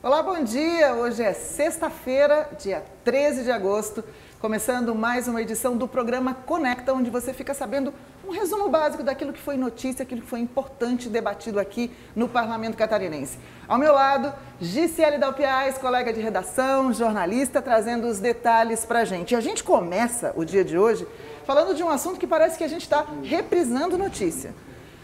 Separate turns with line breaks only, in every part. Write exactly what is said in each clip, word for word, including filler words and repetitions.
Olá, bom dia! Hoje é sexta-feira, dia treze de agosto, começando mais uma edição do programa Conecta, onde você fica sabendo um resumo básico daquilo que foi notícia, aquilo que foi importante debatido aqui no Parlamento Catarinense. Ao meu lado, Gisele Dalpiaz, colega de redação, jornalista, trazendo os detalhes pra gente. E a gente começa o dia de hoje falando de um assunto que parece que a gente está reprisando notícia.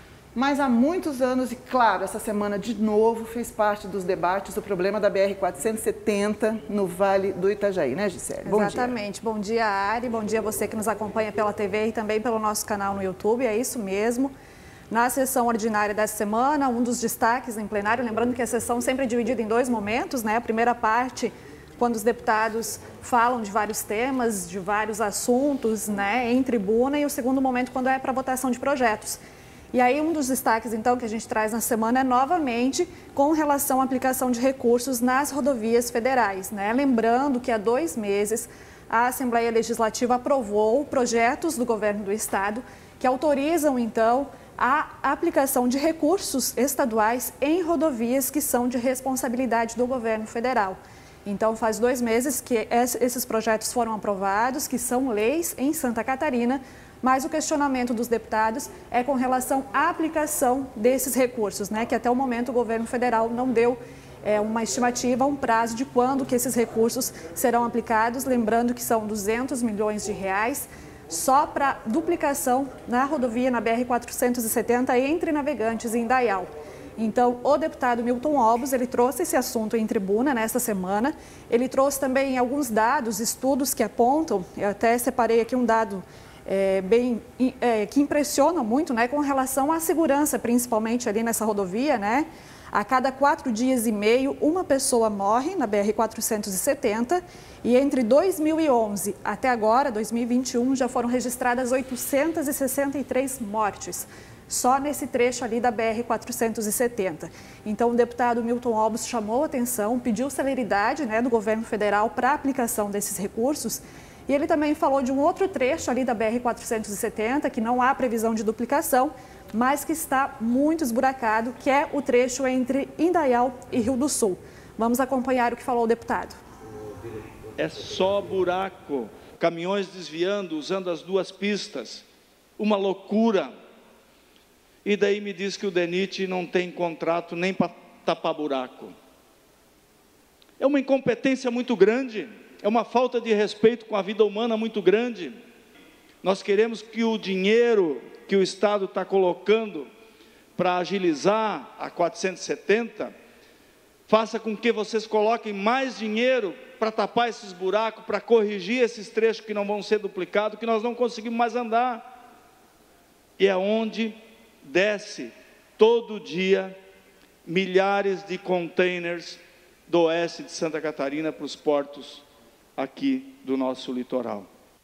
Mas há muitos anos, e claro, essa semana de novo fez parte dos debates do problema da B R quatrocentos e setenta no Vale do Itajaí, né, Gisele? Bom
Exatamente.
dia.
Bom dia, Ari. Bom dia a você que nos acompanha pela T V e também pelo nosso canal no YouTube. É isso mesmo. Na sessão ordinária dessa semana, um dos destaques em plenário, lembrando que a sessão sempre é dividida em dois momentos, né? A primeira parte, quando os deputados falam de vários temas, de vários assuntos, né, em tribuna, e o segundo momento, quando é para votação de projetos. E aí, um dos destaques, então, que a gente traz na semana é novamente com relação à aplicação de recursos nas rodovias federais, né? Lembrando que há dois meses a Assembleia Legislativa aprovou projetos do governo do Estado que autorizam, então, a aplicação de recursos estaduais em rodovias que são de responsabilidade do governo federal. Então, faz dois meses que esses projetos foram aprovados, que são leis em Santa Catarina, mas o questionamento dos deputados é com relação à aplicação desses recursos, né? Que até o momento o governo federal não deu é, uma estimativa, um prazo de quando que esses recursos serão aplicados, lembrando que são duzentos milhões de reais só para duplicação na rodovia, na B R quatrocentos e setenta, entre Navegantes e Indaial. Então, o deputado Milton Obos, ele trouxe esse assunto em tribuna nesta semana, ele trouxe também alguns dados, estudos que apontam, eu até separei aqui um dado É, bem, é, que impressiona muito, né, com relação à segurança, principalmente ali nessa rodovia, né? A cada quatro dias e meio, uma pessoa morre na B R quatrocentos e setenta e entre dois mil e onze até agora, dois mil e vinte e um, já foram registradas oitocentas e sessenta e três mortes, só nesse trecho ali da B R quatrocentos e setenta. Então, o deputado Milton Obos chamou a atenção, pediu celeridade, né, do governo federal para a aplicação desses recursos. E ele também falou de um outro trecho ali da B R quatrocentos e setenta, que não há previsão de duplicação, mas que está muito esburacado, que é o trecho entre Indaial e Rio do Sul. Vamos acompanhar o que falou o deputado.
É só buraco, caminhões desviando, usando as duas pistas, uma loucura. E daí me diz que o DENIT não tem contrato nem para tapar buraco. É uma incompetência muito grande. É uma falta de respeito com a vida humana muito grande. Nós queremos que o dinheiro que o Estado está colocando para agilizar a quatrocentos e setenta, faça com que vocês coloquem mais dinheiro para tapar esses buracos, para corrigir esses trechos que não vão ser duplicados, que nós não conseguimos mais andar. E é onde desce todo dia milhares de containers do oeste de Santa Catarina para os portos aqui do nosso litoral.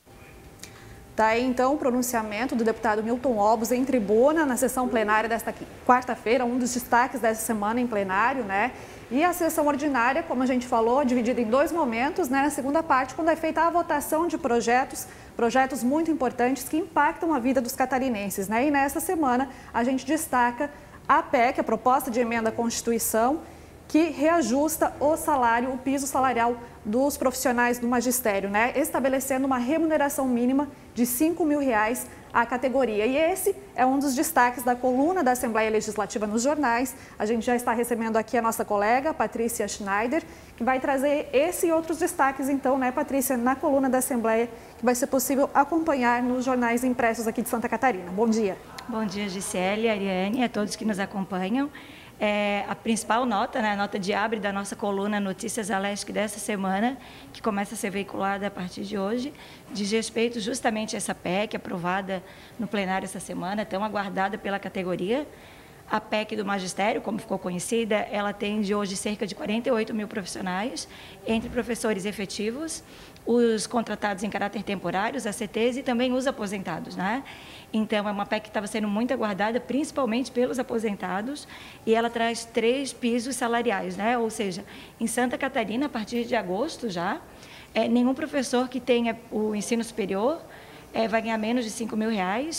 Tá aí, então, o pronunciamento do deputado Milton Obos em tribuna, na sessão plenária desta quarta-feira, um dos destaques dessa semana em plenário, né? E a sessão ordinária, como a gente falou, dividida em dois momentos, né? Na segunda parte, quando é feita a votação de projetos, projetos muito importantes que impactam a vida dos catarinenses, né? E nesta semana, a gente destaca a P E C, a proposta de emenda à Constituição, que reajusta o salário, o piso salarial dos profissionais do magistério, né? Estabelecendo uma remuneração mínima de cinco mil reais à categoria. E esse é um dos destaques da coluna da Assembleia Legislativa nos jornais. A gente já está recebendo aqui a nossa colega, Patrícia Schneider, que vai trazer esse e outros destaques, então, né, Patrícia, na coluna da Assembleia, que vai ser possível acompanhar nos jornais impressos aqui de Santa Catarina. Bom dia.
Bom dia, Gisele, Ariane, a todos que nos acompanham. É, a principal nota, né, a nota de abre da nossa coluna Notícias a Leste dessa semana, que começa a ser veiculada a partir de hoje, diz respeito justamente a essa P E C aprovada no plenário essa semana, tão aguardada pela categoria. A P E C do magistério, como ficou conhecida, ela atende hoje cerca de quarenta e oito mil profissionais, entre professores efetivos, os contratados em caráter temporário, os A C Ts, e também os aposentados, né? Então, é uma P E C que estava sendo muito aguardada, principalmente pelos aposentados, e ela traz três pisos salariais, né? Ou seja, em Santa Catarina, a partir de agosto já, é, nenhum professor que tenha o ensino superior é, vai ganhar menos de cinco mil reais,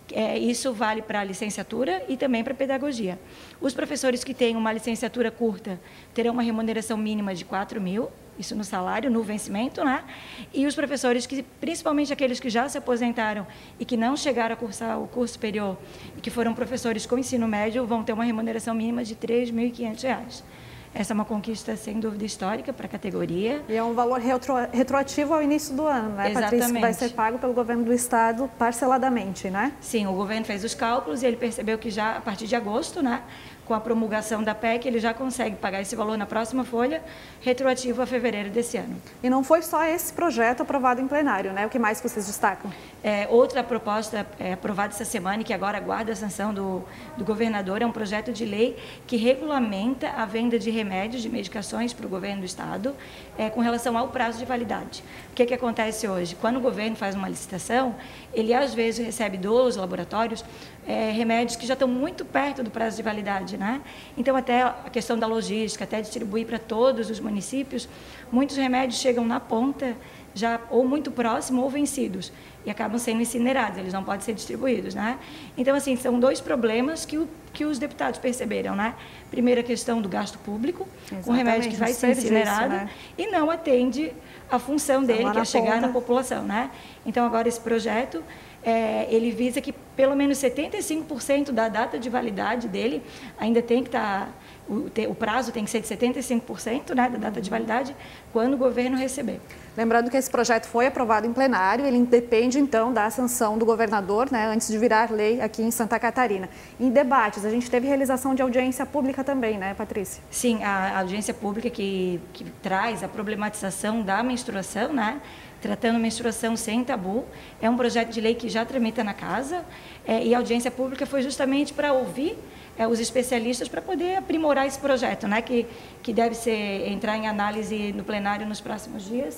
É, isso vale para a licenciatura e também para a pedagogia. Os professores que têm uma licenciatura curta terão uma remuneração mínima de quatro mil, isso no salário, no vencimento, né? E os professores, que, principalmente aqueles que já se aposentaram e que não chegaram a cursar o curso superior e que foram professores com ensino médio, vão ter uma remuneração mínima de três mil e quinhentos reais. Essa é uma conquista, sem dúvida, histórica para a categoria.
E é um valor retro, retroativo ao início do ano, né,
Exatamente.
Patrícia? Que vai ser pago pelo governo do estado parceladamente, né?
Sim, o governo fez os cálculos e ele percebeu que já a partir de agosto, né, com a promulgação da P E C, ele já consegue pagar esse valor na próxima folha, retroativo a fevereiro desse ano.
E não foi só esse projeto aprovado em plenário, né? O que mais vocês destacam?
É, outra proposta é, aprovada essa semana e que agora aguarda a sanção do, do governador é um projeto de lei que regulamenta a venda de remédios, de medicações para o governo do estado, é, com relação ao prazo de validade. O que, que acontece hoje? Quando o governo faz uma licitação, ele às vezes recebe dos laboratórios é, remédios que já estão muito perto do prazo de validade, né? Então, até a questão da logística, até distribuir para todos os municípios, muitos remédios chegam na ponta, já ou muito próximo ou vencidos, e acabam sendo incinerados, eles não podem ser distribuídos, né? Então, assim, são dois problemas que, o, que os deputados perceberam, né? Primeiro, a questão do gasto público, com remédio que vai ser incinerado, né? E não atende a função dele, que é chegar na população, né? Então, agora esse projeto, é, ele visa que pelo menos setenta e cinco por cento da data de validade dele ainda tem que estar... O, o prazo tem que ser de setenta e cinco por cento, né, da data de validade, quando o governo receber.
Lembrando que esse projeto foi aprovado em plenário, ele depende, então, da sanção do governador, né, antes de virar lei aqui em Santa Catarina. Em debates, a gente teve realização de audiência pública também, né, Patrícia?
Sim, a audiência pública que, que traz a problematização da menstruação, né, tratando a menstruação sem tabu, é um projeto de lei que já tramita na casa, é, e a audiência pública foi justamente para ouvir é, os especialistas para poder aprimorar esse projeto, né, que, que deve ser, entrar em análise no plenário nos próximos dias.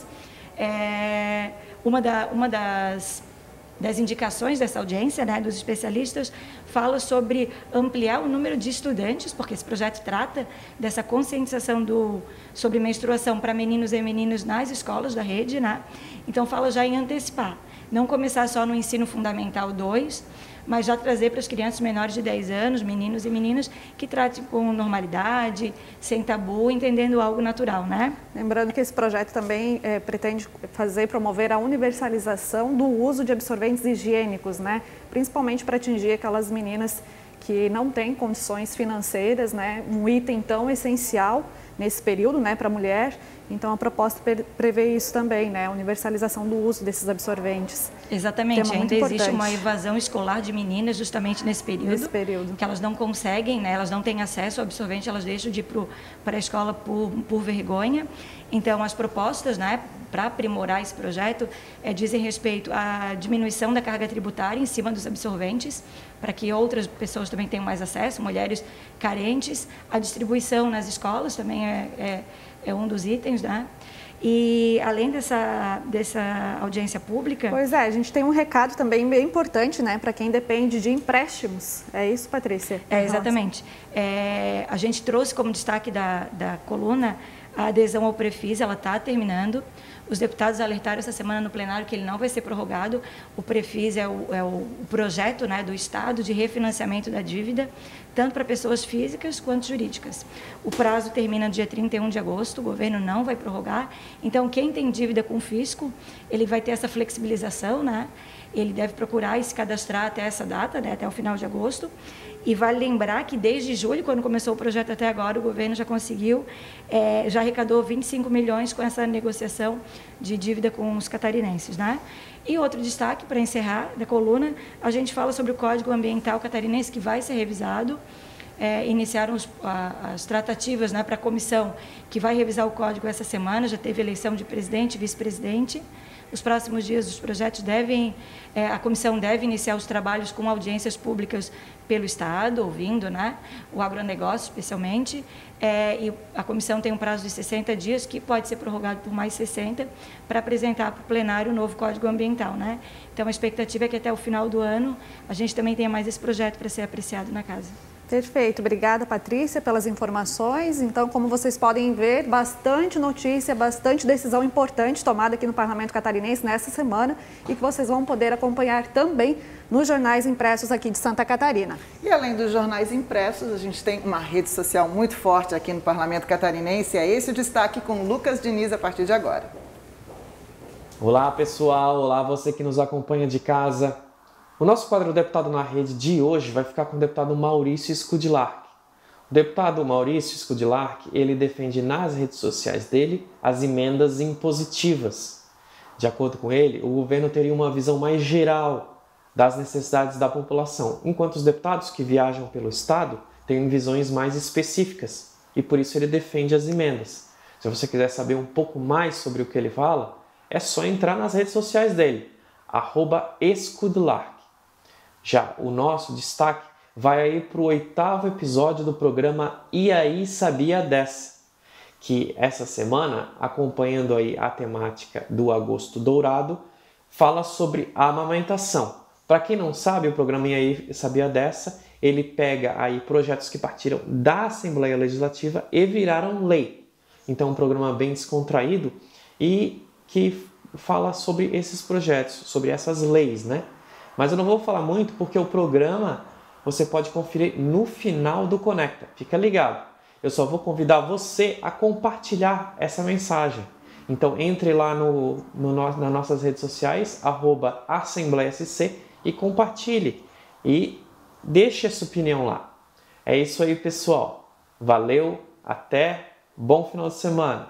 É, uma da, uma das, das indicações dessa audiência, né, dos especialistas, fala sobre ampliar o número de estudantes, porque esse projeto trata dessa conscientização do, sobre menstruação para meninos e meninas nas escolas da rede, né? Então, fala já em antecipar, não começar só no ensino fundamental dois, mas já trazer para as crianças menores de dez anos, meninos e meninas, que tratem com normalidade, sem tabu, entendendo algo natural, né?
Lembrando que esse projeto também é, pretende fazer e promover a universalização do uso de absorventes higiênicos, né? Principalmente para atingir aquelas meninas que não têm condições financeiras, né? Um item tão essencial nesse período, né, para a mulher. Então, a proposta prevê isso também, né, a universalização do uso desses absorventes.
Exatamente, ainda
importante.
Existe uma evasão escolar de meninas justamente nesse período,
nesse período,
que elas não conseguem, né, elas não têm acesso ao absorvente, elas deixam de ir para a escola por, por vergonha. Então, as propostas, né, para aprimorar esse projeto é, dizem respeito à diminuição da carga tributária em cima dos absorventes, para que outras pessoas também tenham mais acesso, mulheres carentes, a distribuição nas escolas também é, é, é um dos itens, né? E além dessa, dessa audiência pública...
Pois é, a gente tem um recado também bem importante, né, para quem depende de empréstimos. É isso, Patrícia?
É, exatamente. É, a gente trouxe como destaque da, da coluna a adesão ao Prefis, ela está terminando. Os deputados alertaram essa semana no plenário que ele não vai ser prorrogado. O Prefis é o, é o projeto, né, do Estado de refinanciamento da dívida, tanto para pessoas físicas quanto jurídicas. O prazo termina no dia trinta e um de agosto, o governo não vai prorrogar. Então, quem tem dívida com o fisco, ele vai ter essa flexibilização, né? Ele deve procurar e se cadastrar até essa data, né, até o final de agosto. E vale lembrar que desde julho, quando começou o projeto até agora, o governo já conseguiu, é, já arrecadou vinte e cinco milhões com essa negociação de dívida com os catarinenses, né? E outro destaque, para encerrar, da coluna, a gente fala sobre o Código Ambiental Catarinense, que vai ser revisado. É, iniciaram os, a, as tratativas, né, para a comissão que vai revisar o código essa semana, já teve eleição de presidente e vice-presidente. Nos próximos dias, os projetos devem, é, a comissão deve iniciar os trabalhos com audiências públicas pelo Estado, ouvindo, né, o agronegócio especialmente, é, e a comissão tem um prazo de sessenta dias, que pode ser prorrogado por mais sessenta, para apresentar para o plenário o novo Código Ambiental, né? Então, a expectativa é que até o final do ano a gente também tenha mais esse projeto para ser apreciado na casa.
Perfeito, obrigada Patrícia pelas informações. Então, como vocês podem ver, bastante notícia, bastante decisão importante tomada aqui no Parlamento Catarinense nessa semana e que vocês vão poder acompanhar também nos jornais impressos aqui de Santa Catarina.
E além dos jornais impressos, a gente tem uma rede social muito forte aqui no Parlamento Catarinense. É esse o destaque com Lucas Diniz a partir de agora.
Olá pessoal, olá você que nos acompanha de casa. O nosso quadro Deputado na Rede de hoje vai ficar com o deputado Maurício Skudlark. O deputado Maurício Skudlark, ele defende nas redes sociais dele as emendas impositivas. De acordo com ele, o governo teria uma visão mais geral das necessidades da população, enquanto os deputados que viajam pelo estado têm visões mais específicas e por isso ele defende as emendas. Se você quiser saber um pouco mais sobre o que ele fala, é só entrar nas redes sociais dele, arroba Skudlark. Já o nosso destaque vai aí para o oitavo episódio do programa E aí Sabia Dessa, que essa semana, acompanhando aí a temática do Agosto Dourado, fala sobre a amamentação. Para quem não sabe, o programa E aí Sabia Dessa, ele pega aí projetos que partiram da Assembleia Legislativa e viraram lei. Então, é um programa bem descontraído e que fala sobre esses projetos, sobre essas leis, né? Mas eu não vou falar muito porque o programa você pode conferir no final do Conecta. Fica ligado. Eu só vou convidar você a compartilhar essa mensagem. Então entre lá no, no, nas nossas redes sociais, arroba Assembleia S C e compartilhe. E deixe a sua opinião lá. É isso aí, pessoal. Valeu, até, bom final de semana.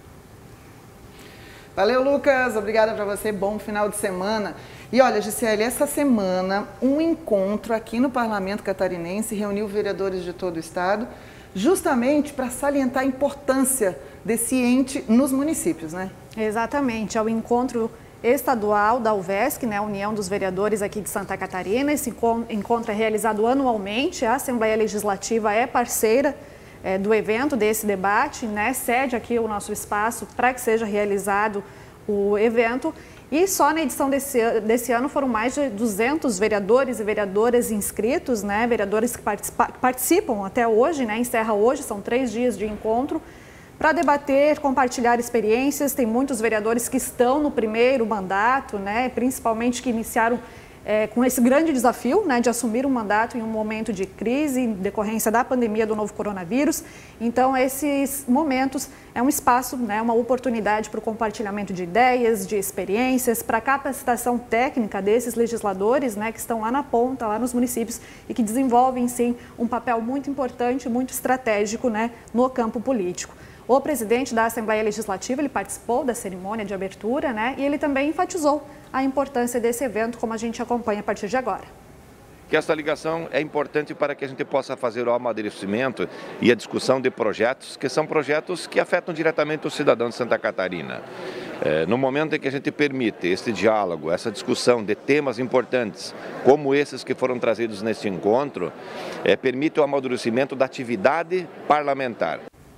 Valeu, Lucas. Obrigada para você. Bom final de semana. E olha, Gisele, essa semana um encontro aqui no Parlamento Catarinense reuniu vereadores de todo o estado justamente para salientar a importância desse ente nos municípios, né?
Exatamente. É o encontro estadual da U V E S C, né, a União dos Vereadores aqui de Santa Catarina. Esse encontro é realizado anualmente. A Assembleia Legislativa é parceira é, do evento, desse debate, né? Cede aqui o nosso espaço para que seja realizado o evento. E só na edição desse, desse ano foram mais de duzentos vereadores e vereadoras inscritos, né? Vereadores que participa, participam até hoje, né? Encerra hoje, são três dias de encontro, para debater, compartilhar experiências. Tem muitos vereadores que estão no primeiro mandato, né? Principalmente que iniciaram é, com esse grande desafio, né? De assumir um mandato em um momento de crise, em decorrência da pandemia do novo coronavírus. Então, esses momentos é um espaço, né? Uma oportunidade para o compartilhamento de ideias, de experiências, para a capacitação técnica desses legisladores, né? Que estão lá na ponta, lá nos municípios e que desenvolvem, sim, um papel muito importante, muito estratégico, né? No campo político. O presidente da Assembleia Legislativa, ele participou da cerimônia de abertura, né? E ele também enfatizou a importância desse evento, como a gente acompanha a partir de agora.
Que essa ligação é importante para que a gente possa fazer o amadurecimento e a discussão de projetos, que são projetos que afetam diretamente o cidadão de Santa Catarina. É, no momento em que a gente permite esse diálogo, essa discussão de temas importantes, como esses que foram trazidos neste encontro, é, permite o amadurecimento da atividade parlamentar.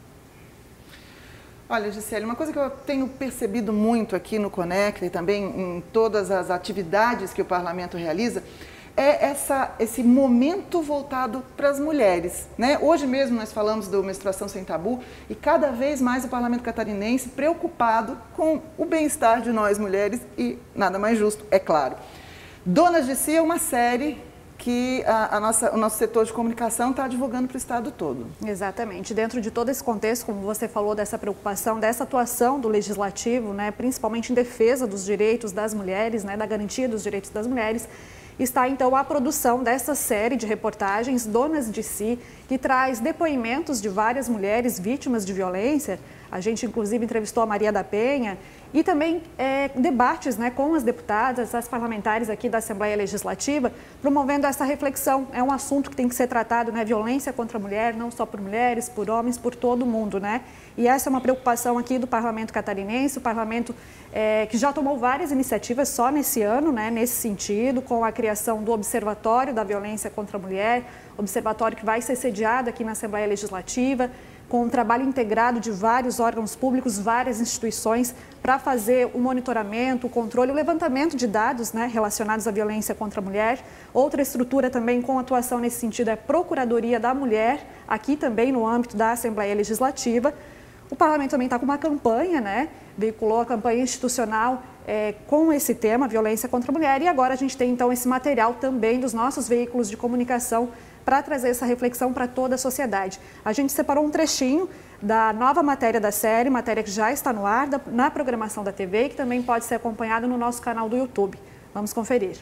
Olha, Gisele, uma coisa que eu tenho percebido muito aqui no Conecta e também em todas as atividades que o Parlamento realiza, é essa, esse momento voltado para as mulheres, né? Hoje mesmo nós falamos do Menstruação Sem Tabu e cada vez mais o Parlamento Catarinense preocupado com o bem-estar de nós mulheres e nada mais justo, é claro. Donas de Si é uma série que a, a nossa, o nosso setor de comunicação está divulgando para o estado todo.
Exatamente. Dentro de todo esse contexto, como você falou, dessa preocupação, dessa atuação do Legislativo, né, principalmente em defesa dos direitos das mulheres, né, da garantia dos direitos das mulheres, está então a produção dessa série de reportagens Donas de Si, que traz depoimentos de várias mulheres vítimas de violência. A gente, inclusive, entrevistou a Maria da Penha e também é, debates, né, com as deputadas, as parlamentares aqui da Assembleia Legislativa, promovendo essa reflexão. É um assunto que tem que ser tratado, né, violência contra a mulher, não só por mulheres, por homens, por todo mundo, né? E essa é uma preocupação aqui do Parlamento Catarinense, o Parlamento é, que já tomou várias iniciativas só nesse ano, né, nesse sentido, com a criação do Observatório da Violência contra a Mulher, observatório que vai ser sediado aqui na Assembleia Legislativa, com um trabalho integrado de vários órgãos públicos, várias instituições, para fazer o monitoramento, o controle, o levantamento de dados, né, relacionados à violência contra a mulher. Outra estrutura também com atuação nesse sentido é a Procuradoria da Mulher, aqui também no âmbito da Assembleia Legislativa. O Parlamento também está com uma campanha, né, veiculou a campanha institucional é, com esse tema, violência contra a mulher, e agora a gente tem então esse material também dos nossos veículos de comunicação para trazer essa reflexão para toda a sociedade. A gente separou um trechinho da nova matéria da série, matéria que já está no ar, da, na programação da T V e que também pode ser acompanhado no nosso canal do YouTube. Vamos conferir.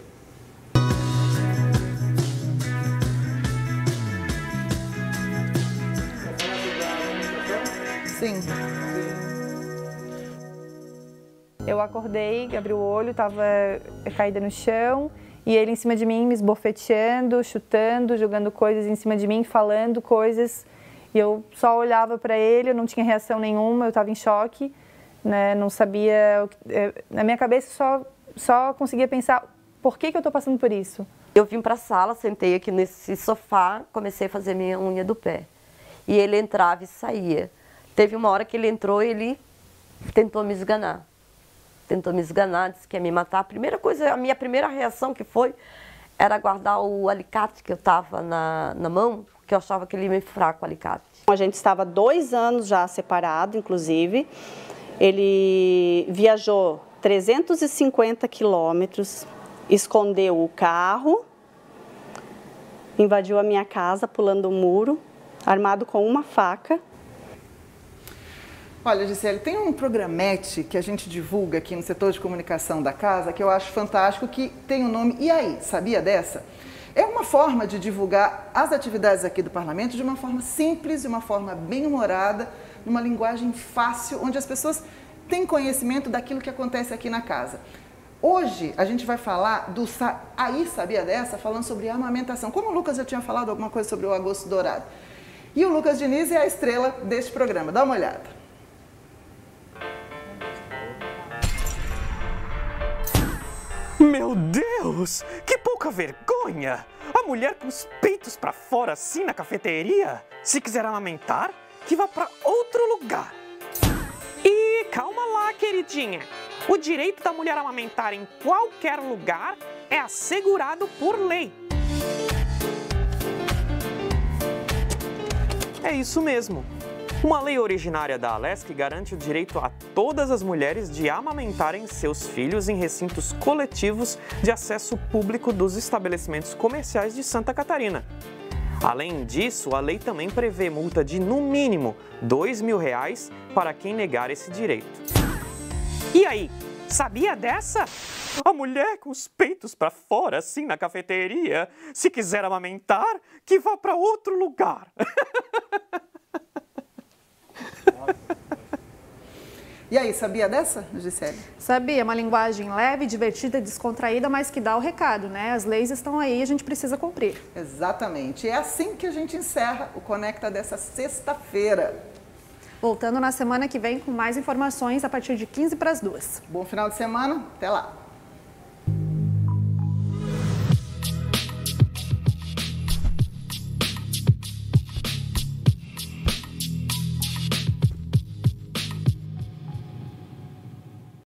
Sim.
Eu acordei, abri o olho, estava caída no chão. E ele em cima de mim, me esbofeteando, chutando, jogando coisas em cima de mim, falando coisas. E eu só olhava para ele, eu não tinha reação nenhuma, eu estava em choque, né? Não sabia... Na minha cabeça só, só conseguia pensar, por que que eu estou passando por isso?
Eu vim para a sala, sentei aqui nesse sofá, comecei a fazer minha unha do pé. E ele entrava e saía. Teve uma hora que ele entrou e ele tentou me esganar. Tentou me esganar, disse que ia me matar. A primeira coisa, a minha primeira reação que foi, era guardar o alicate que eu estava na, na mão, porque eu achava que ele ia me furar com o alicate.
A gente estava dois anos já separado, inclusive. Ele viajou trezentos e cinquenta quilômetros, escondeu o carro, invadiu a minha casa pulando o muro, armado com uma faca.
Olha, Gisele, tem um programete que a gente divulga aqui no setor de comunicação da casa que eu acho fantástico, que tem o nome E aí, sabia dessa? É uma forma de divulgar as atividades aqui do Parlamento de uma forma simples, de uma forma bem-humorada, numa linguagem fácil, onde as pessoas têm conhecimento daquilo que acontece aqui na casa. Hoje a gente vai falar do Aí, sabia dessa? Falando sobre amamentação. Como o Lucas já tinha falado alguma coisa sobre o Agosto Dourado. E o Lucas Diniz é a estrela deste programa. Dá uma olhada.
Meu Deus, que pouca vergonha! A mulher com os peitos pra fora assim na cafeteria? Se quiser amamentar, que vá pra outro lugar. E calma lá, queridinha. O direito da mulher amamentar em qualquer lugar é assegurado por lei. É isso mesmo. Uma lei originária da Alesc garante o direito a todas as mulheres de amamentarem seus filhos em recintos coletivos de acesso público dos estabelecimentos comerciais de Santa Catarina. Além disso, a lei também prevê multa de, no mínimo, dois mil reais para quem negar esse direito. E aí, sabia dessa? A mulher com os peitos para fora, assim, na cafeteria, se quiser amamentar, que vá para outro lugar.
E aí, sabia dessa, Gisele?
Sabia, uma linguagem leve, divertida, descontraída, mas que dá o recado, né? As leis estão aí e a gente precisa cumprir.
Exatamente. É assim que a gente encerra o Conecta dessa sexta-feira.
Voltando na semana que vem com mais informações a partir de quinze para as duas.
Bom final de semana, até lá.